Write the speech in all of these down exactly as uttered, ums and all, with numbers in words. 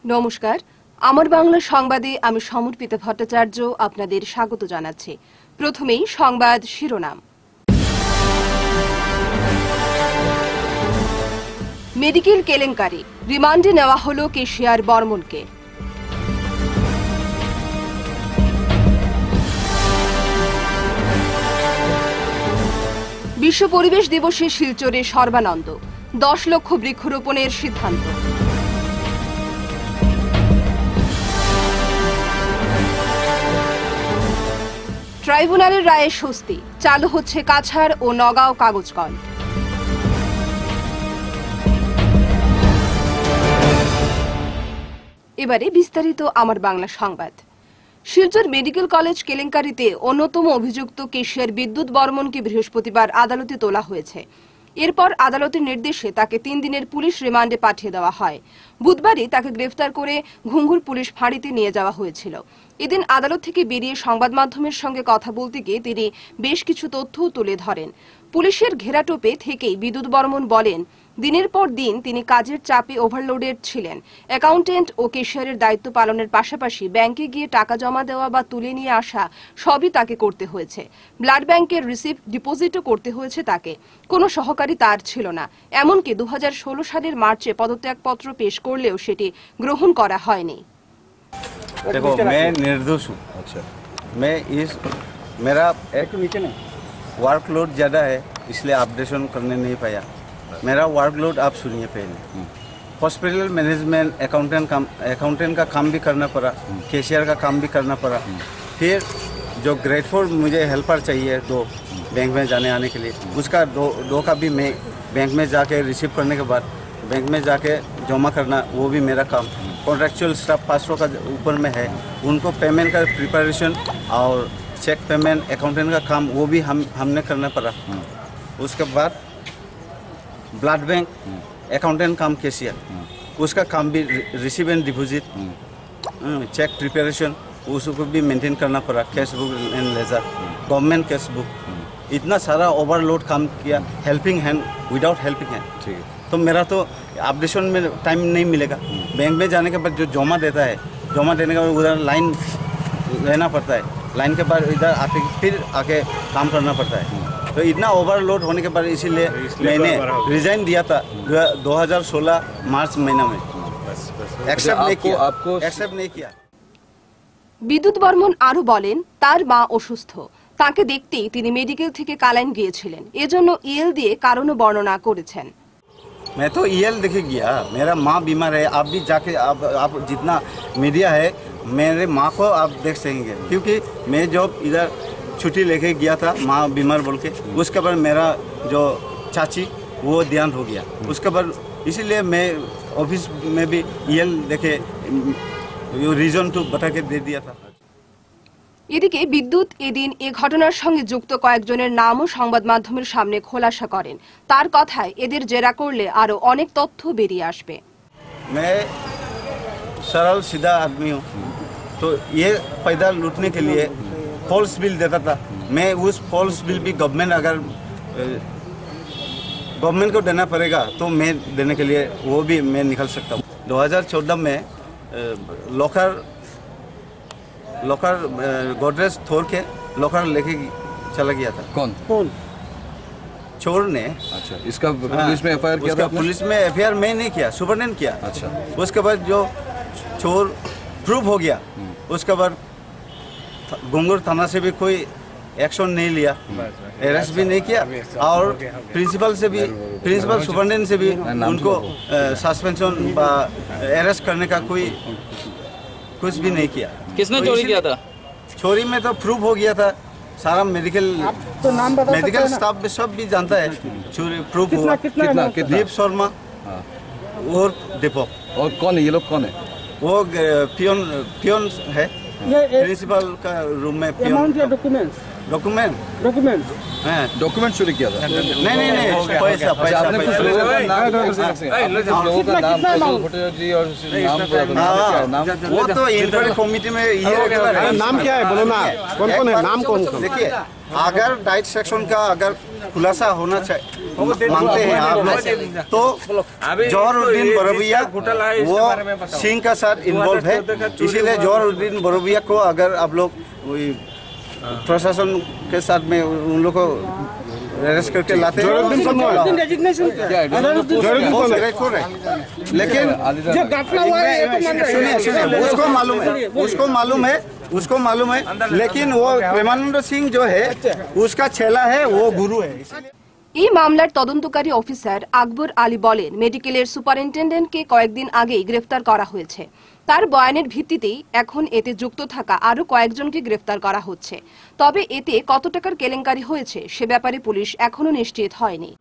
নমস্কার, আমার বাংলা সংবাদে আমি সমর্পিতা ভট্টাচার্য আপনাদের স্বাগত জানাচ্ছি। প্রথমেই সংবাদ শিরোনাম। মেডিকেল কেলেঙ্কারি, রিমান্ডে নেওয়া হলো কেশিয়ার বর্মনকে। বিশ্ব পরিবেশ দিবসে শিলচরে সর্বানন্দ, দশ লক্ষ বৃক্ষরোপণের সিদ্ধান্ত। ট্রাইব্যুনালের রায়ে স্বস্তি, চালু হচ্ছে কাছাড় ও নগাঁও কাগজ কল। এবারে বিস্তারিত আমার বাংলা সংবাদ। শিলচর মেডিকেল কলেজ কেলেঙ্কারিতে অন্যতম অভিযুক্ত কেশিয়ার বিদ্যুৎ বর্মনকে বৃহস্পতিবার আদালতে তোলা হয়েছে। এরপর আদালতের নির্দেশে তাকে তিন দিনের পুলিশ রিমান্ডে পাঠিয়ে দেওয়া হয়। বুধবারই তাকে গ্রেফতার করে ঘুঙ্গুর পুলিশ ফাঁড়িতে নিয়ে যাওয়া হয়েছিল। এদিন আদালত থেকে বেরিয়ে সংবাদ মাধ্যমের সঙ্গে কথা বলতে গিয়ে তিনি বেশ কিছু তথ্যও তুলে ধরেন। পুলিশের ঘেরাটোপে থেকেই বিদ্যুৎ বর্মন বলেন, দিনের পর দিন তিনি কাজের চাপে ওভারলোডেড ছিলেন। অ্যাকাউন্টেন্ট ও কেশিয়ারের দায়িত্ব পালনের পাশাপাশি ব্যাংকে গিয়ে টাকা জমা দেওয়া বা তুলে নিয়ে আসা সবই তাকে করতে হয়েছে। ব্লাড ব্যাংকের রিসিপ্ট ডিপোজিটও করতে হয়েছে তাকে। কোনো সহকারী তার ছিল না। এমনকি দু হাজার ষোলো সালের মার্চে পদত্যাগপত্র পেশ করলেও সেটি গ্রহণ করা হয়নি। देखो, मैं निर्दोष हूँ। अच्छा, मैं इस मेरा एक नीचे नहीं वर्कलोड ज़्यादा है, इसलिए अपडेशन करने नहीं पाया। मेरा वर्कलोड आप सुनिए पहले। हॉस्पिटल मैनेजमेंट, अकाउंटेंट काम अकाउंटेंट का काम भी करना पड़ा, कैशियर का काम भी करना पड़ा। फिर जो ग्रेड फोर मुझे हेल्पर चाहिए दो बैंक में जाने आने के लिए, उसका दो दो का भी मैं बैंक में जाके रिसीव करने के बाद बैंक में जाके जमा करना, वो भी मेरा काम। कॉन्ट्रेक्चुअल स्टाफ पाँच सौ का ऊपर में है, उनको पेमेंट का प्रिपरेशन और चेक पेमेंट अकाउंटेंट का काम वो भी हम हमने करना पड़ा। उसके बाद ब्लड बैंक अकाउंटेंट काम कैशियर, उसका काम भी receive and deposit, cheque preparation, उसको भी मेंटेन करना पड़ा। Cash book and ledger, government cash book, इतना सारा ओवरलोड काम किया। Helping hand without helping hand, ठीक है। तो मेरा तो अपडेशन में टाइम नहीं मिलेगा। बैंक में जाने के बाद जो जमा देता है, जमा देने के बाद उधर लाइन रहना पड़ता है, लाइन के बाद इधर आके फिर आके काम करना पड़ता है। तो इतना ओवरलोड होने के बाद इसीलिए मैंने रिजाइन दिया था दो हज़ार सोलह मार्च महीना में। एक्सेप्ट नहीं किया, आपको एक्सेप्ट नहीं किया। বিদ্যুৎ বর্মন আরো বলেন, তার মা অসুস্থ, তাকে দেখতেই তিনি মেডিকেল থেকে কালাইন গিয়েছিলেন। এজন্য ইএল দিয়ে কারণও বর্ণনা করেছেন। मैं तो ईएल देखे गया, मेरा माँ बीमार है। आप भी जाके आप, आप जितना मीडिया है मेरे माँ को आप देख सकेंगे, क्योंकि मैं जब इधर छुट्टी लेके गया था माँ बीमार बोल के, उसके बाद मेरा जो चाची वो ध्यान हो गया। उसके बाद इसीलिए मैं ऑफिस में भी ईएल देखे रीजन तो बता के दे दिया था। এদিকে বিদ্যুৎ এদিন এ ঘটনার সঙ্গে যুক্ত কয়েকজনের নামও সংবাদ মাধ্যমের সামনে খোলাসা করেন। তার কথায় এদের জেরা করলে আরো অনেক তথ্য বেরিয়ে আসবে। मैं सरल सीधा आदमी हूँ, तो ये पैदा लूटने के लिए फॉल्स बिल देता था। मैं उस फॉल्स बिल भी गवर्नमेंट अगर गवर्नमेंट को देना पड़ेगा तो मैं देने के लिए वो भी मैं निकल सकता हूँ। दो हज़ार चौदह में लॉकर लॉकर गोदरेज तोड़ के लॉकर लेके चला गया था। कौन कौन चोर ने। अच्छा, इसका पुलिस में एफआईआर किया था? पुलिस में एफआईआर मैं नहीं किया, सुपरडेंट किया। अच्छा, उसके बाद जो चोर प्रूफ हो गया, उसके बाद घुंगुर थाना से भी कोई एक्शन नहीं लिया, अरेस्ट भी नहीं किया, और प्रिंसिपल से भी प्रिंसिपल सुपरडेंट से भी उनको सस्पेंशन व अरेस्ट करने का कोई कुछ भी नहीं किया। किसने चोरी किया था? चोरी में तो प्रूफ हो गया था सारा। मेडिकल तो नाम बता मेडिकल स्टाफ भी सब भी जानता है। चोरी प्रूफ हुआ। कितना कितना? दीप शर्मा और दीपक। और कौन है ये लोग? कौन है वो? पियोन पियोन है, प्रिंसिपल का रूम में पियोन। डॉक्यूमेंट्स डॉक्यूमेंट डॉक्यूमेंट हाँ, डॉक्यूमेंट चोरी किया था? नहीं नहीं नहीं पैसा पैसा आपने कुछ लोगों का नाम लोगों का नाम भट्टाचार्य जी और नाम नाम वो तो इंक्वायरी कमेटी में ये नाम क्या है बोलो ना, कौन कौन है नाम कौन कौन? देखिए, अगर डाइट सेक्शन का अगर खुलासा होना चाहिए मांगते हैं आप लोग, तो जौहरुद्दीन बरबिया वो सिंह का साथ इन्वॉल्व है, इसीलिए जौहरुद्दीन बरबिया को अगर आप लोग प्रशासन के साथ में उन लोग को अरेस्ट करके लाते हैं, लेकिन सुनिए सुनिए उसको मालूम है उसको मालूम है उसको मालूम है लेकिन वो प्रेमानंद सिंह जो है उसका चेला है, वो गुरु है। এই মামলার তদন্তকারী অফিসার আকবর আলী বলেন, মেডিকেলের সুপারিনটেন্ডেন্টকে কয়েকদিন আগেই গ্রেফতার করা হয়েছে। তার বয়ানের ভিত্তিতেই এখন এতে যুক্ত থাকা আরো কয়েকজনকে গ্রেফতার করা হচ্ছে। তবে এতে কত টাকার কেলেঙ্কারি হয়েছে সে ব্যাপারে পুলিশ এখনো নিশ্চিত হয়নি।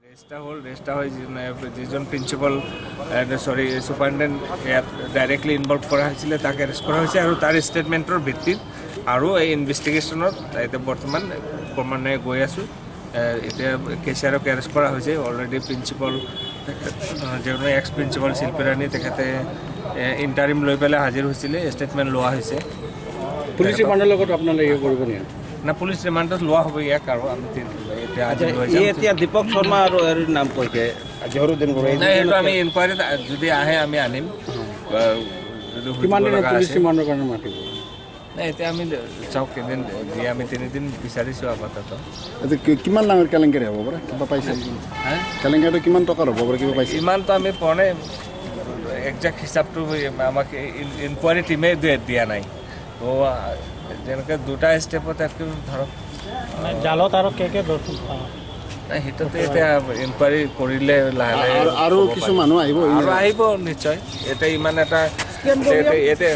যেজন principal sorry superintendent directly involve করা হয়েছিল তাকে অ্যারেস্ট করা হয়েছে আৰু তাৰ ষ্টেটমেণ্টৰ ভিত্তিত আৰু এই ইনভেষ্টিগেশ্যনত এতিয়া বৰ্তমান ক্ৰমান্বয়ে গৈ আছোঁ। এতিয়া কেচিয়াৰক এৰেষ্ট কৰা হৈছে। অলৰেডি প্ৰিন্সিপাল যিজন এক্স প্ৰিন্সিপাল শিল্পীৰাণী তেখেতে ইণ্টাৰিম লৈ পেলাই হাজিৰ হৈছিলে, ষ্টেটমেণ্ট লোৱা হৈছে। পুলিচ ৰিমাণ্ডৰ লগত আপোনালোকে কৰিব নে না? পুলিচ ৰিমাণ্ডত লোৱা হ'ব ইয়াক, আৰু আমি এতিয়া এতিয়া দীপক শৰ্মা আৰু নাম কৈছে জহৰুদ্দিন বৰবিয়া, সেইটো আমি ইনকুৱাৰীত যদি আহে আমি আনিম। কিমান দিনৰ পুলিচ ৰিমাণ্ডৰ কাৰণে মাতিব? এতিয়া আমি চাওক কেইদিন দিয়ে, আমি তিনিদিন বিচাৰিছোঁ আপাতত। কিমান ডাঙৰ কেলেংকাৰী হ'ব পাৰে, কিবা পাইছে? কেলেংকাৰীটো কিমান টকাৰ হ'ব পাৰে, কিবা পাইছে? ইমানটো আমি পোৱা নাই, একজেক্ট হিচাপটো আমাক ইনকুৱাৰী টিমে দিয়া নাই। তো যেনেকৈ দুটা ষ্টেপত ধৰক জালত আৰু কে কে নাই, সেইটোতো এতিয়া ইনকুৱাৰী কৰিলে লাহে লাহে আৰু কিছু মানুহ আহিব আৰু আহিব নিশ্চয়। এতিয়া ইমান এটা এতিয়া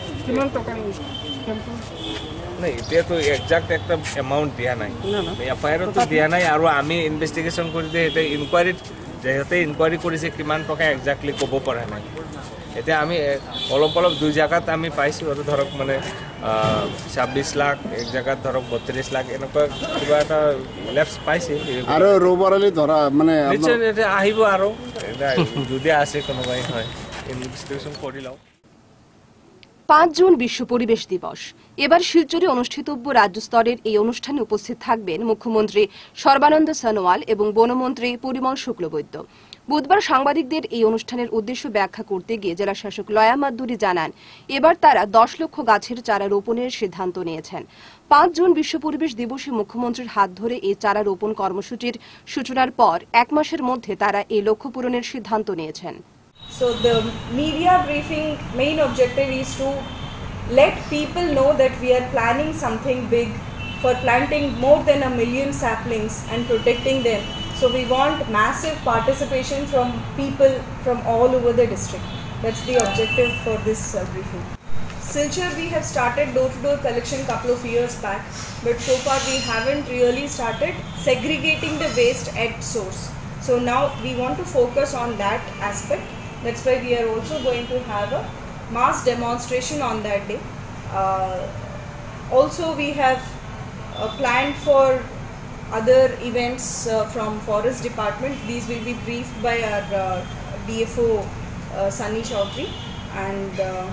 নাই, এতিয়াতো একজাক্ট একটা এমাউণ্ট দিয়া নাই, এফ আই আৰতো দিয়া নাই, আৰু আমি ইনভেষ্টিগেশ্যন কৰি দিয়ে এতিয়া ইনকুৱাৰীত যিহেতু ইনকুৱাৰী কৰিছে কিমান টকা একজাক্টলি ক'ব পৰা নাই। এতিয়া আমি অলপ অলপ দুই জেগাত আমি পাইছোঁ, আৰু ধৰক মানে ছাব্বিছ লাখ, এক জেগাত ধৰক বত্ৰিছ লাখ, এনেকুৱা কিবা এটা লেপছ পাইছে। আৰু ৰৌবৰালি ধৰা মানে নিশ্চয় এতিয়া আহিব, আৰু যদি আছে কোনোবাই হয় ইনভেষ্টিগেশ্যন কৰি লওঁ। পাঁচ জুন বিশ্ব পরিবেশ দিবস। এবার শিলচরে অনুষ্ঠিতব্য রাজ্য স্তরের এই অনুষ্ঠানে উপস্থিত থাকবেন মুখ্যমন্ত্রী সর্বানন্দ সোনোয়াল এবং বনমন্ত্রী পরিমল শুক্লবৈদ্য। বুধবার সাংবাদিকদের এই অনুষ্ঠানের উদ্দেশ্য ব্যাখ্যা করতে গিয়ে জেলা শাসক লয়া মাদ্দুরী জানান, এবার তারা দশ লক্ষ গাছের চারা রোপণের সিদ্ধান্ত নিয়েছেন। পাঁচ জুন বিশ্ব পরিবেশ দিবসে মুখ্যমন্ত্রীর হাত ধরে এই চারা রোপণ কর্মসূচির সূচনার পর এক মাসের মধ্যে তারা এই লক্ষ্য পূরণের সিদ্ধান্ত নিয়েছেন। So the media briefing main objective is to let people know that we are planning something big for planting more than a million saplings and protecting them. So we want massive participation from people from all over the district. That's the objective for this uh, briefing. Silchar we have started door-to-door collection couple of years back, but so far we haven't really started segregating the waste at source. So now we want to focus on that aspect. That's why we are also going to have a mass demonstration on that day. Uh, also we have uh, planned for other events uh, from Forest Department. These will be briefed by our uh, D F O uh, Sunny Chaudhary, and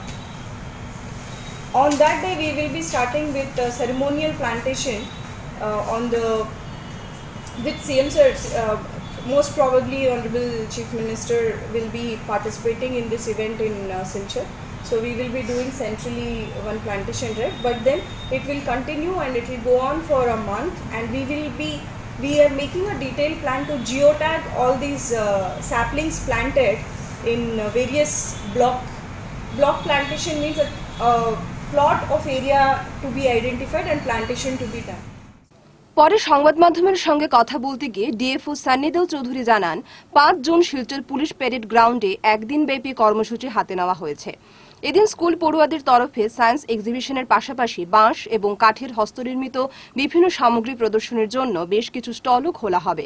uh, on that day we will be starting with uh, ceremonial plantation uh, on the with C M Sir's uh, most probably Honorable Chief Minister will be participating in this event in uh, Silchar. So we will be doing centrally one plantation drive, but then it will continue and it will go on for a month, and we will be we are making a detailed plan to geotag all these uh, saplings planted in uh, various block block plantation means a, a plot of area to be identified and plantation to be done. পরে সংবাদ মাধ্যমের সঙ্গে কথা বলতে গিয়ে DFO সান্নিদেও Chowdhury জানান, পাঁচ June Silchar police parade গ্রাউন্ডে একদিন ব্যাপী কর্মসূচি হাতে নেওয়া হয়েছে। এদিন স্কুল পড়ুয়াদের তরফে সায়েন্স এক্সিবিশনের পাশাপাশি বাঁশ এবং কাঠের হস্তনির্মিত বিভিন্ন সামগ্রী প্রদর্শনের জন্য বেশ কিছু স্টলও খোলা হবে।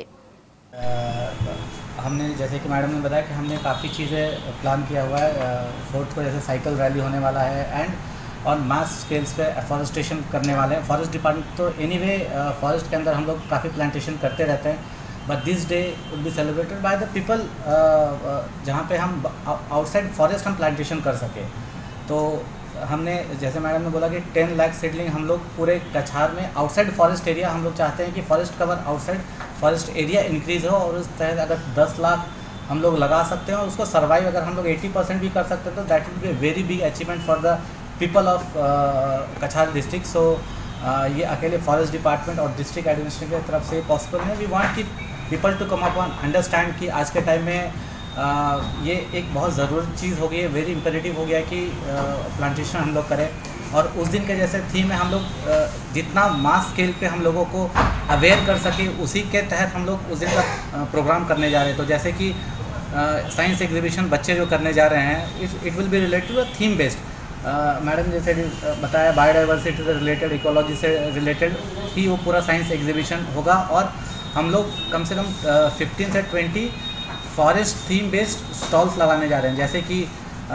हमने जैसे कि मैडम ने बताया कि हमने काफ़ी चीज़ें प्लान किया हुआ है। फोर्थ को जैसे साइकिल रैली होने वाला है, एंड और मास स्केल्स पे फॉरेस्टेशन करने वाले हैं। फॉरेस्ट डिपार्टमेंट तो एनीवे फॉरेस्ट के अंदर हम लोग काफ़ी प्लांटेशन करते रहते हैं, but this day will be celebrated by the people, जहाँ पे हम आउटसाइड फॉरेस्ट हम प्लांटेशन कर सके। तो हमने जैसे मैडम ने बोला कि टेन लाख सीडलिंग हम लोग पूरे कछार में आउटसाइड फॉरेस्ट एरिया हम लोग चाहते हैं कि forest cover outside forest area increase हो और उस तहत अगर दस लाख हम लोग लगा सकते हैं और उसको सर्वाइव अगर हम लोग अस्सी परसेंट भी कर सकते हैं तो that will be a very big achievement for the people of Cachar district. So ये अकेले फॉरेस्ट डिपार्टमेंट और डिस्ट्रिक्ट एडमिनिस्ट्रेशन की तरफ से पॉसिबल है। वी वांट कि people to come up on understand कि आज के टाइम में uh, ये एक बहुत ज़रूरी चीज़ हो गई है, वेरी इम्पेरेटिव हो गया कि प्लांटेशन uh, हम लोग करें। और उस दिन के जैसे थीम में हम लोग uh, जितना मास स्केल पे हम लोगों को अवेयर कर सके उसी के तहत हम लोग उस दिन का प्रोग्राम uh, करने जा रहे हैं। तो जैसे कि साइंस uh, एग्जीबिशन बच्चे जो करने जा रहे हैं it it will be related to theme based. Madam जैसे बताया बायोडाइवर्सिटी से रिलेटेड, इकोलॉजी से रिलेटेड ही वो पूरा साइंस एग्जीबिशन होगा। और हम लोग कम से कम फिफ्टीन से twenty forest theme based stalls लगाने जा रहे हैं, जैसे कि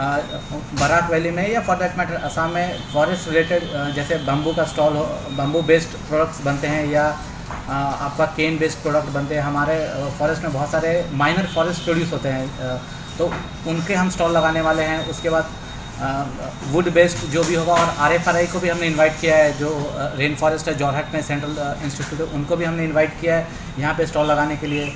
बराक वैली में या फॉर दैट मैटर असम में फॉरेस्ट रिलेटेड जैसे बम्बू का स्टॉल हो, बम्बू बेस्ड प्रोडक्ट्स बनते हैं या आ, आपका केन बेस्ड प्रोडक्ट बनते हैं। हमारे फॉरेस्ट में बहुत सारे माइनर फॉरेस्ट प्रोड्यूस होते हैं तो उनके हम स्टॉल लगाने वाले हैं। उसके बाद वुड बेस्ड जो भी होगा, और आर एफ आर आई को भी हमने इनवाइट किया है, जो रेन फॉरेस्ट है जोरहट में सेंट्रल इंस्टीट्यूट है, उनको भी हमने इनवाइट किया है यहाँ पे स्टॉल लगाने के लिए।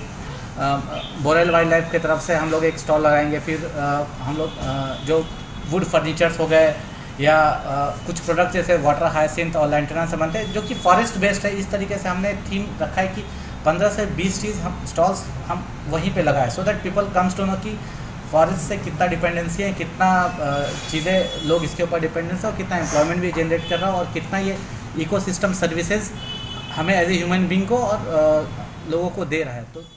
बोरेल वाइल्ड लाइफ की तरफ से हम लोग एक स्टॉल लगाएंगे। फिर आ, हम लोग आ, जो वुड फर्नीचर्स हो गए या आ, कुछ प्रोडक्ट जैसे वाटर हाइसिंथ और लैंटर्ना से बनते हैं जो कि फॉरेस्ट बेस्ड है। इस तरीके से हमने थीम रखा है कि पंद्रह से बीस चीज़ हम स्टॉल्स हम वहीं पे लगाए, so that people comes to know कि फॉरेस्ट से कितना डिपेंडेंसी है, कितना चीज़ें लोग इसके ऊपर डिपेंडेंस है और कितना एम्प्लॉयमेंट भी जनरेट कर रहा है और कितना ये इकोसिस्टम सर्विसेज हमें एज ए ह्यूमन बीइंग को और आ, लोगों को दे रहा है। तो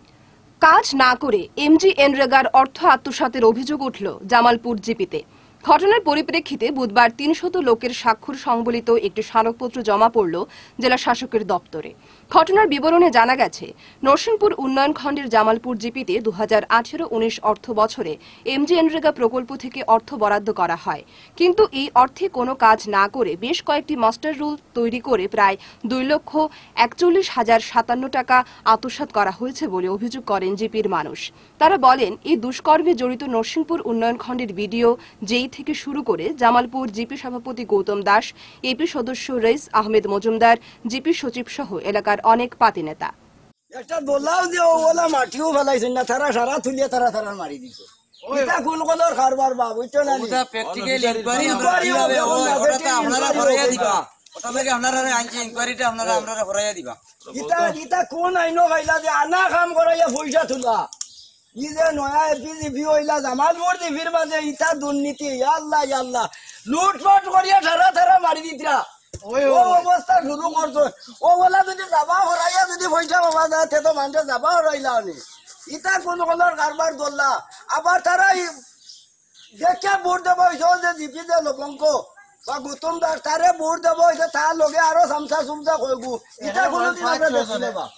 কাজ না করে এমজি এনরেগার অর্থ আত্মসাতের অভিযোগ উঠল জামালপুর জিপিতে। ঘটনার পরিপ্রেক্ষিতে বুধবার তিনশত লোকের স্বাক্ষর সংবলিত একটি স্মারকপত্র জমা পড়ল জেলা শাসকের দপ্তরে। ঘটনার বিবরণে জানা গেছে, নরসিংপুর উন্নয়ন খণ্ডের জামালপুর জিপিতে দু হাজার আঠেরো উনিশ অর্থ বছরে এমজি এনরেগা প্রকল্প থেকে অর্থ বরাদ্দ করা হয়, কিন্তু এই অর্থে কোনো কাজ না করে বেশ কয়েকটি মাস্টার রুল তৈরি করে প্রায় দুই লক্ষ একচল্লিশ হাজার সাতান্ন টাকা আত্মসাৎ করা হয়েছে বলে অভিযোগ করেন জিপির মানুষ। তারা বলেন, এই দুষ্কর্মে জড়িত নরসিংপুর উন্নয়ন খণ্ডের বিডিও যেই থেকে শুরু করে জামালপুর জিপি সভাপতি গৌতম দাস, এপি সদস্য রইস আহমেদ মজুমদার, জিপি সচিব সহ এলাকার অনেক পাতি নেতা। একটা দোলাও যে ওলা মাটিও ফেলাইছেন না, তারা সারা তুলিয়ে তারা তারা মারি দিছে। এটা কোন কদর খারবার বা বুঝছো না, ওটা প্র্যাকটিক্যাল ইনকোয়ারি আমরা ওটা আপনারা করাইয়া দিবা, ওটা থেকে আপনারা আইনছি ইনকোয়ারিটা আপনারা আপনারা করাইয়া দিবা। এটা এটা কোন আইনো ভাইলা যে আনা কাম করাইয়া পয়সা তুলা, ই যে নয়া এপিজিপি হইলা জামালপুর জিপির মাঝে ইটা দুর্নীতি, আল্লাহ আল্লাহ লুটপাট করিয়া তারা তারা মারি দিতরা। ওই অবস্থা শুরু করছো, ও বলা যদি যাবা হরাইয়া যদি পয়সা পাওয়া যায় তো মানুষ যাবা হরাইলা নি। ইটা কোন কলর কারবার দোল্লা আবার তারা দেখে ভোট দেবো হয়েছে যে জিপি যে লবঙ্ক বা গৌতম দাস তারে ভোট দেবো হয়েছে, তার লগে আরো চামচা চুমচা কইবু। ইটা কোনোদিন আমরা দেখছিলে বা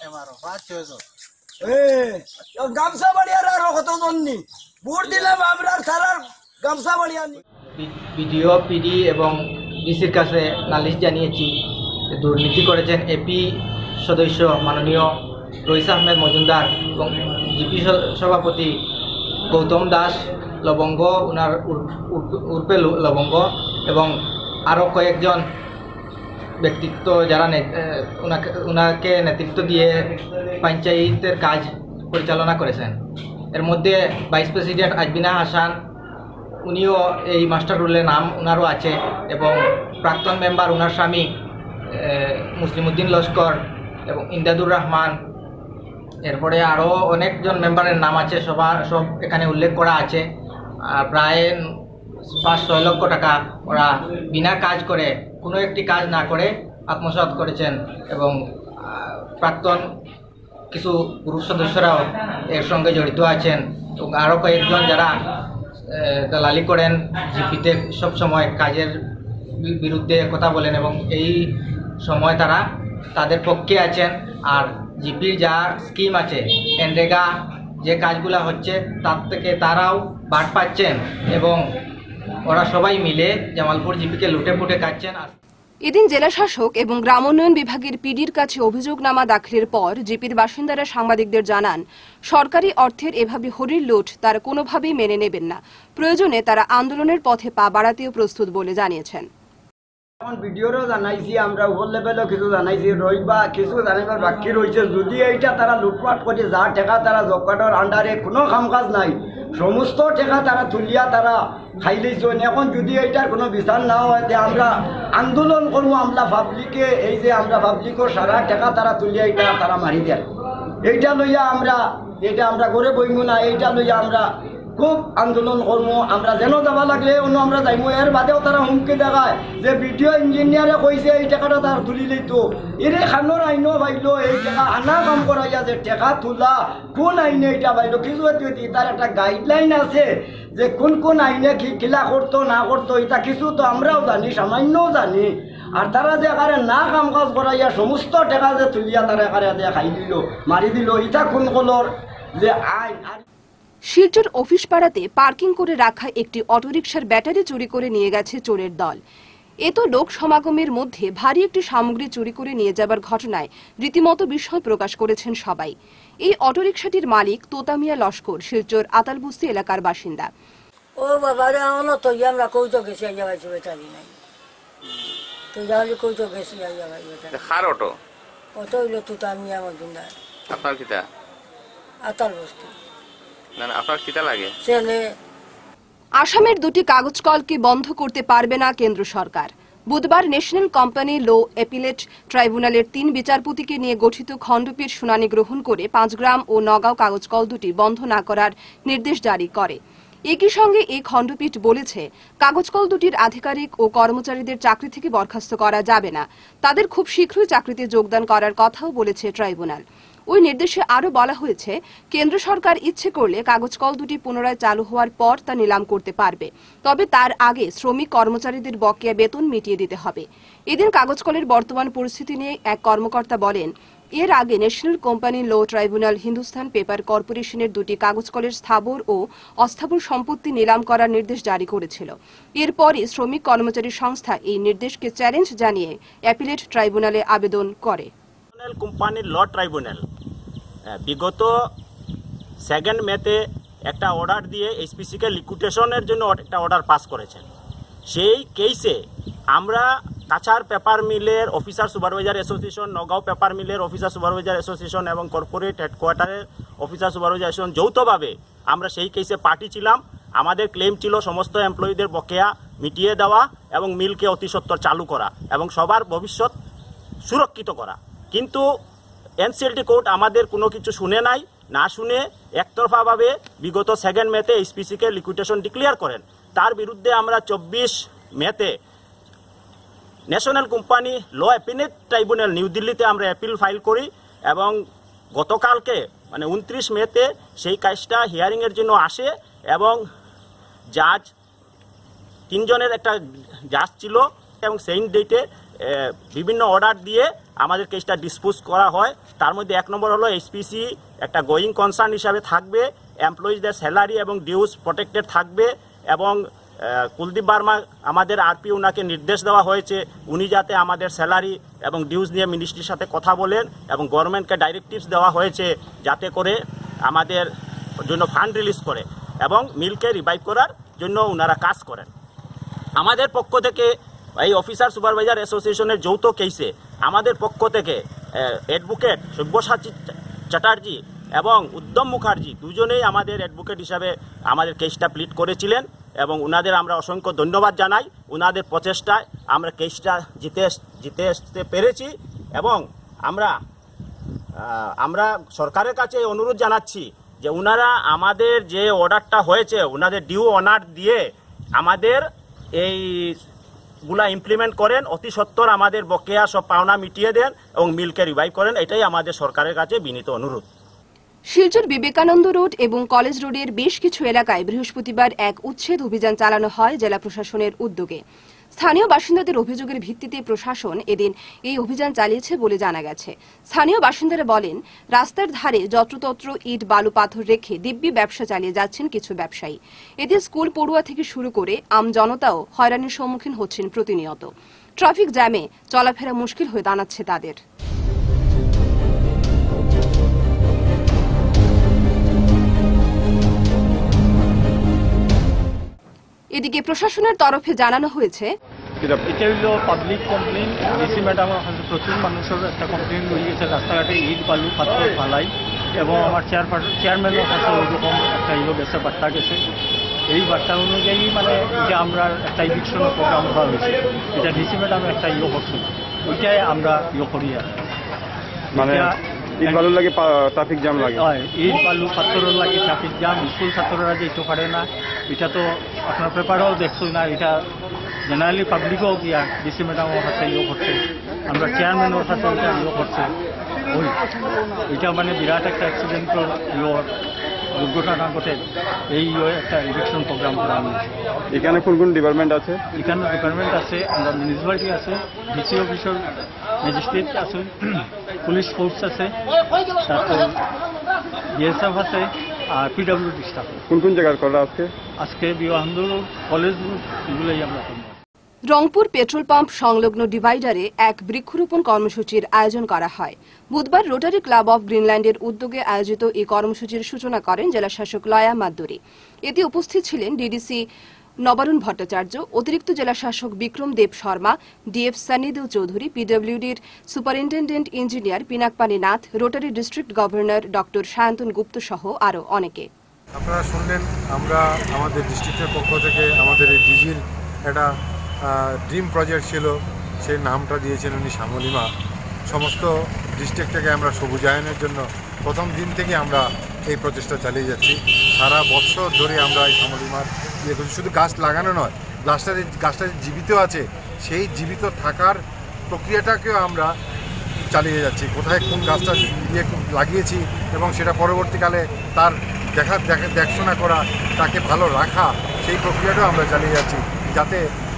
গামছা বাড়িয়ার আরো কতজন নি ভোট দিলাম আমরা তারার গামছা বাড়িয়া নি। বিডিও পিডি এবং ডিসির কাছে নালিশ জানিয়েছি, দুর্নীতি করেছেন এপি সদস্য মাননীয় রইস আহমেদ মজুমদার এবং জিপি সভাপতি গৌতম দাস লবঙ্গ, উনার উর্পে লবঙ্গ এবং আরও কয়েকজন ব্যক্তিত্ব যারা ওনাকে ওনাকে নেতৃত্ব দিয়ে পঞ্চায়েতের কাজ পরিচালনা করেছেন। এর মধ্যে ভাইস প্রেসিডেন্ট আজবিনা হাসান, উনিও এই মাস্টার রুলের নাম ওনারও আছে, এবং প্রাক্তন মেম্বার ওনার স্বামী মুসলিমউদ্দিন লস্কর এবং ইমদাদুর রহমান, এরপরে আরও অনেকজন মেম্বারের নাম আছে, সবার সব এখানে উল্লেখ করা আছে। প্রায় পাঁচ ছয় লক্ষ টাকা ওরা বিনা কাজ করে, কোনো একটি কাজ না করে আত্মসাৎ করেছেন এবং প্রাক্তন কিছু পুরুষ সদস্যরাও এর সঙ্গে জড়িত আছেন এবং আরও কয়েকজন যারা দালালি করেন জিপিতে সব সময় কাজের বিরুদ্ধে কথা বলেন এবং এই সময় তারা তাদের পক্ষে আছেন। আর জিপির যা স্কিম আছে, এনরেগা যে কাজগুলো হচ্ছে তার থেকে তারাও বাদ পাচ্ছেন এবং ওরা সবাই মিলে জামালপুর জিপিকে লুটে পুটে খাচ্ছেন। এদিন জেলা শাসক এবং গ্রাম উন্নয়ন বিভাগের পিডির কাছে অভিযোগনামা দাখিলের পর জিপির বাসিন্দারা সাংবাদিকদের জানান, সরকারি অর্থের এভাবে হরির লুট তারা কোনোভাবেই মেনে নেবেন না, প্রয়োজনে তারা আন্দোলনের পথে পা বাড়াতেও প্রস্তুত বলে জানিয়েছেন। এখন ভিডিওরও জানাইছি আমরা উপর লেভেলও কিছু জানাইছি রইবা কিছু জানাইবার বাকি রয়েছে যদি এইটা তারা লুটপাট করে যা টাকা তারা জব কার্ডের আন্ডারে কোনো কামকাজ নাই সমস্ত টাকা তারা তুলিয়া তারা খাই লইছেন এখন যদি এইটার কোনো বিচার না হয় তে আমরা আন্দোলন করবো আমরা পাবলিকে এই যে আমরা পাবলিকের সারা টাকা তারা তুলিয়া এইটা তারা মারি দেয় এইটা লইয়া আমরা এটা আমরা করে বইমু না এইটা লইয়া আমরা খুব আন্দোলন করবো আমরা যেন যাওয়া লাগলে অন্য আমরা যাইমু এর বাদেও তারা হুমকি দেখায় যে ভিডিও ইঞ্জিনিয়ারে কইছে এই টাকাটা তার তুলি লইতো এর খানোর আইনও পাইলো এই টাকা আনা কাম করাইয়া যে টাকা তোলা কোন আইনে এটা পাইলো কিছু তার একটা গাইডলাইন আছে যে কোন কোন আইনে কি কিলা করতো না করতো এটা কিছু তো আমরাও জানি সামান্যও জানি আর তারা যে একারে না কাম কাজ করাইয়া সমস্ত টাকা যে তুলিয়া তারা একারে যে খাই দিল মারি দিল এটা কোন কলর যে আইন। শিলচর অফিস পাড়াতে পার্কিং করে রাখা একটি অটোরিকশার ব্যাটারি চুরি করে নিয়ে গেছে চোরের দল। এত লোক সমাগমের মধ্যে ভারী একটি সামগ্রী চুরি করে নিয়ে যাবার ঘটনায় রীতিমতো বিস্ময় প্রকাশ করেছেন সবাই। এই অটোরিকশাটির মালিক তোতামিয়া লস্কর শিলচর আতালবস্তি এলাকার বাসিন্দা। ও বাবা রে আমরা তো আমরা কৌতো গেছি আইয়া ভাই বেটারি নাই তো যাহলে কৌতো গেছি আইয়া ভাই বেটারি কার অটো? অটো হইলো তোতামিয়া মজুমদার। আপনার কিটা? আতালবস্তি। না না আপনার কিটা লাগে? ছেলে। আসামের দুটি কাগজ কলকে বন্ধ করতে পারবে না কেন্দ্র সরকার। বুধবার ন্যাশনাল কোম্পানি ল অ্যাপিলেট ট্রাইব্যুনালের তিন বিচারপতিকে নিয়ে গঠিত খণ্ডপীঠ শুনানি গ্রহণ করে পাঁচগ্রাম ও নগাঁও কাগজ কল দুটি বন্ধ না করার নির্দেশ জারি করে। একই সঙ্গে এই খণ্ডপীঠ বলেছে কাগজ কল দুটির আধিকারিক ও কর্মচারীদের চাকরি থেকে বরখাস্ত করা যাবে না, তাদের খুব শীঘ্রই চাকরিতে যোগদান করার কথাও বলেছে ট্রাইব্যুনাল। ওই নির্দেশে আরও বলা হয়েছে কেন্দ্র সরকার ইচ্ছে করলে কাগজ কল দুটি পুনরায় চালু হওয়ার পর তা নিলাম করতে পারবে, তবে তার আগে শ্রমিক কর্মচারীদের বকেয়া বেতন মিটিয়ে দিতে হবে। এদিন কাগজ কলের বর্তমান পরিস্থিতি নিয়ে এক কর্মকর্তা বলেন, এর আগে national company law tribunal Hindustan paper কর্পোরেশনের দুটি কাগজ কলের স্থাবর ও অস্থাবর সম্পত্তি নিলাম করার নির্দেশ জারি করেছিল। এরপরই শ্রমিক কর্মচারী সংস্থা এই নির্দেশকে চ্যালেঞ্জ জানিয়ে অ্যাপিলেট ট্রাইব্যুনালে আবেদন করে। কোম্পানির ল ট্রাইব্যুনাল বিগত সেকেন্ড মেতে একটা অর্ডার দিয়ে এইচপিসিকে লিকুইডেশনের জন্য একটা অর্ডার পাস করেছেন। সেই কেসে আমরা কাছাড় পেপার মিলের officer supervisor association, Nagaon paper মিলের অফিসার সুপারভাইজার অ্যাসোসিয়েশন এবং কর্পোরেট হেডকোয়ার্টারের অফিসার সুপারভাইজার অ্যাসোসিয়েশন যৌথভাবে আমরা সেই কেসে পার্টি ছিলাম। আমাদের ক্লেম ছিল সমস্ত এমপ্লয়ীদের বকেয়া মিটিয়ে দেওয়া এবং মিলকে অতি সত্বর চালু করা এবং সবার ভবিষ্যৎ সুরক্ষিত করা। কিন্তু এনসিএলটি কোর্ট আমাদের কোনো কিছু শুনে নাই, না শুনে একতরফাভাবে বিগত সেকেন্ড মেতে এইচপিসিকে লিকুইডেশন ডিক্লেয়ার করেন। তার বিরুদ্ধে আমরা চব্বিশ মেতে national company law appellate tribunal new দিল্লিতে আমরা অ্যাপিল ফাইল করি এবং গতকালকে মানে উনত্রিশ মেতে সেই কেসটা হিয়ারিংয়ের জন্য আসে এবং জাজ তিনজনের একটা জাজ ছিল এবং সেই ডেটে বিভিন্ন অর্ডার দিয়ে আমাদের কেসটা ডিসপোজ করা হয়। তার মধ্যে এক নম্বর হলো এইচপিসি একটা গোয়িং কনসার্ন হিসাবে থাকবে, এমপ্লয়িজদের স্যালারি এবং ডিউজ প্রোটেক্টেড থাকবে এবং কুলদীপ বার্মা আমাদের আরপি ওনাকে নির্দেশ দেওয়া হয়েছে উনি যাতে আমাদের স্যালারি এবং ডিউজ নিয়ে মিনিস্ট্রির সাথে কথা বলেন এবং গভর্নমেন্টকে ডাইরেক্টিভস দেওয়া হয়েছে যাতে করে আমাদের জন্য ফান্ড রিলিজ করে এবং মিলকে রিভাইভ করার জন্য ওনারা কাজ করেন। আমাদের পক্ষ থেকে এই অফিসার সুপারভাইজার অ্যাসোসিয়েশনের যৌথ কেসে আমাদের পক্ষ থেকে অ্যাডভোকেট সব্যসাচী চ্যাটার্জি এবং উদ্যম মুখার্জি দুজনেই আমাদের অ্যাডভোকেট হিসাবে আমাদের কেসটা প্লিড করেছিলেন এবং ওনাদের আমরা অসংখ্য ধন্যবাদ জানাই। ওনাদের প্রচেষ্টায় আমরা কেসটা জিতে জিতে আসতে পেরেছি এবং আমরা আমরা সরকারের কাছে অনুরোধ জানাচ্ছি যে ওনারা আমাদের যে অর্ডারটা হয়েছে ওনাদের ডিউ অনার দিয়ে আমাদের এই গুলা ইমপ্লিমেন্ট করেন, অতি সত্বর আমাদের বকেয়া সব পাওনা মিটিয়ে দেন এবং মিলকে রিভাইভ করেন, এটাই আমাদের সরকারের কাছে বিনীত অনুরোধ। শিলচর বিবেকানন্দ রোড এবং কলেজ রোডের বেশ কিছু এলাকায় বৃহস্পতিবার এক উচ্ছেদ অভিযান চালানো হয় জেলা প্রশাসনের উদ্যোগে। স্থানীয় বাসিন্দাদের অভিযোগের ভিত্তিতে প্রশাসন এদিন এই অভিযান চালিয়েছে বলে জানা গেছে। স্থানীয় বাসিন্দারা বলেন, রাস্তার ধারে যত্রতত্র ইট বালু পাথর রেখে দিব্যি ব্যবসা চালিয়ে যাচ্ছেন কিছু ব্যবসায়ী। এতে স্কুল পড়ুয়া থেকে শুরু করে আম জনতাও হয়রানির সম্মুখীন হচ্ছেন প্রতিনিয়ত। ট্রাফিক জ্যামে চলাফেরা মুশকিল হয়ে দাঁড়াচ্ছে তাদের। এদিকে প্রশাসনের তরফে জানানো হয়েছে, এটা হইল পাবলিক কমপ্লেন। ডিসি ম্যাডামের কাছে প্রচুর মানুষের একটা কমপ্লেন হয়ে গেছে রাস্তাঘাটে ইট বালু পাথর ফালাই, এবং আমার চেয়ার চেয়ারম্যানের কাছে ওইরকম একটা ইয়ে গেছে, বার্তা গেছে। এই বার্তা অনুযায়ী মানে যে আমরা একটা ইভিকশনের প্রোগ্রাম করা হয়েছে, এটা ডিসি ম্যাডাম একটা ইয়ে করছে, ওইটাই আমরা ইয়ে করি আর মানে ইট বালুর লাগে ট্রাফিক জ্যাম লাগে। হয় ইট বালু পাথরের লাগে ট্রাফিক জ্যাম, স্কুল ছাত্ররা যেতে পারে না। এটা তো আপনার পেপারেও দেখছই না, এটা জেনারেলি পাবলিকও গিয়া ডিসি ম্যাডামের সাথে ইয়ে করছে, আমরা চেয়ারম্যানের সাথে এটা ইয়ে করছে। ওই ওইটা মানে বিরাট একটা অ্যাক্সিডেন্টের ইয়ে দুর্ঘটনা ঘটে, এই একটা ইলেকশন প্রোগ্রাম করা হয়েছে। এখানে কোন কোন ডিপার্টমেন্ট আছে? এখানে ডিপার্টমেন্ট আছে, আমরা মিউনিসিপ্যালিটি আছে, ডিসি অফিসার, ম্যাজিস্ট্রেট আছে, পুলিশ ফোর্স আছে, তারপর বিএসএফ আছে, আর পিডব্লিউডি স্টাফ। কোন কোন জায়গার করা আজকে? আজকে বিবাহান্দর কলেজ এগুলোই আমরা করব। রংপুর পেট্রোল পাম্প সংলগ্ন ডিভাইডারে এক বৃক্ষরোপণ কর্মসূচির আয়োজন করা হয়। বুধবার রোটারি ক্লাব অফ গ্রিনল্যান্ডের উদ্যোগে আয়োজিত এই কর্মসূচির সূচনা করেন জেলাশাসক লয়া মাদ্দুরী। এতে উপস্থিত ছিলেন ডিডিসি নবারুণ ভট্টাচার্য, অতিরিক্ত জেলাশাসক বিক্রম দেব শর্মা, ডিএফ সানিদেও চৌধুরী, পিডব্লিউডির superintendent engineer Pinakpani Nath, rotary district governor doctor Sayantan Gupta সহ আরও অনেকে। আপনারা শুনলেন, আমরা আমাদের ডিস্ট্রিক্টের পক্ষ থেকে আমাদের এই ডিজির একটা ড্রিম প্রজেক্ট ছিল, সেই নামটা দিয়েছেন উনি শ্যামলিমা। সমস্ত ডিস্ট্রিক্টটাকে আমরা সবুজায়নের জন্য প্রথম দিন থেকে আমরা এই প্রচেষ্টা চালিয়ে যাচ্ছি। সারা বছর ধরে আমরা এই শ্যামলিমার ইয়ে করছি। শুধু গাছ লাগানো নয়, গাছটা গাছটা জীবিত আছে, সেই জীবিত থাকার প্রক্রিয়াটাকেও আমরা চালিয়ে যাচ্ছি। কোথায় কোন গাছটা ইয়ে লাগিয়েছি এবং সেটা পরবর্তীকালে তার দেখা দেখা দেখাশোনা করা, তাকে ভালো রাখা, সেই প্রক্রিয়াটাও আমরা চালিয়ে যাচ্ছি, যাতে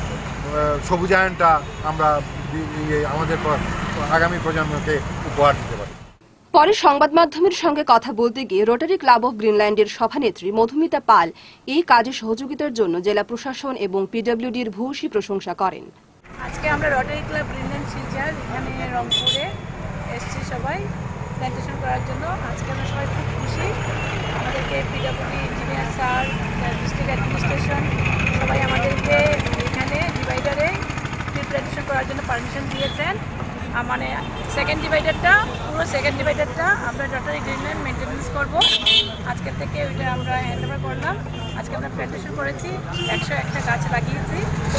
সবুজায়নটা আমরা আমাদের আগামী প্রজন্মকে উপহার দিতে পারি। পরে সংবাদ মাধ্যমের সঙ্গে কথা বলতে গিয়ে রোটারি ক্লাব অফ গ্রিনল্যান্ডের সভানেত্রী মধুমিতা পাল এই কাজে সহযোগিতার জন্য জেলা প্রশাসন এবং পিডব্লিউডির ভূয়সী প্রশংসা করেন। আজকে আমরা রোটারি ক্লাব গ্রিনল্যান্ড শিলচর এখানে রংপুরে এসেছি সবাই প্ল্যান্টেশন করার জন্য। আজকে আমরা সবাই খুব খুশি। আমাদেরকে PWD engineer sir, district administration সবাই আমাদেরকে এখানে ডিভাইডারে প্ল্যান্টেশন করার জন্য পারমিশন দিয়েছেন। মানে সেকেন্ড ডিভাইডারটা পুরো সেকেন্ড ডিভাইডারটা আমরা রোটারি গ্রিনল্যান্ড মেনটেন্যান্স করবো। আজকের থেকে ওইটা আমরা হ্যান্ড ওভার করলাম। আজকে আমরা প্ল্যান্টেশন করেছি, একশো একটা গাছ লাগিয়েছি।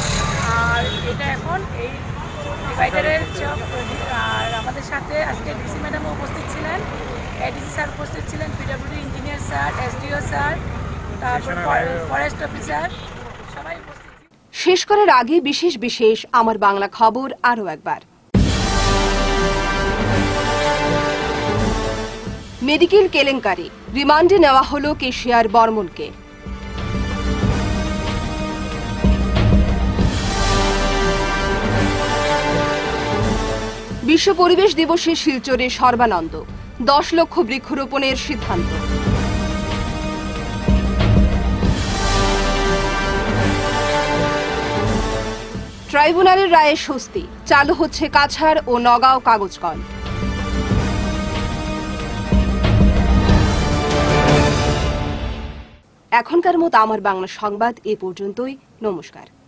আর এটা এখন এই ডিভাইডারের সব, আর আমাদের সাথে আজকে ডিসি ম্যাডামও উপস্থিত ছিলেন, এডিসি স্যার উপস্থিত ছিলেন, PWD engineer sir, SDO sir, তারপর ফরেস্ট অফিসার সবাই উপস্থিত। শেষ করার আগে বিশেষ বিশেষ আমার বাংলা খবর আরও একবার। মেডিকেল কেলেঙ্কারি, রিমান্ডে নেওয়া হল কেশিয়ার বর্মনকে। বিশ্ব পরিবেশ দিবসে শিলচরে সর্বানন্দ, দশ লক্ষ বৃক্ষরোপণের সিদ্ধান্ত। ট্রাইব্যুনালের রায়ে স্বস্তি, চালু হচ্ছে কাছাড় ও নগাঁও কাগজ কল। এখনকার মতো আমার বাংলা সংবাদ এ পর্যন্তই। নমস্কার।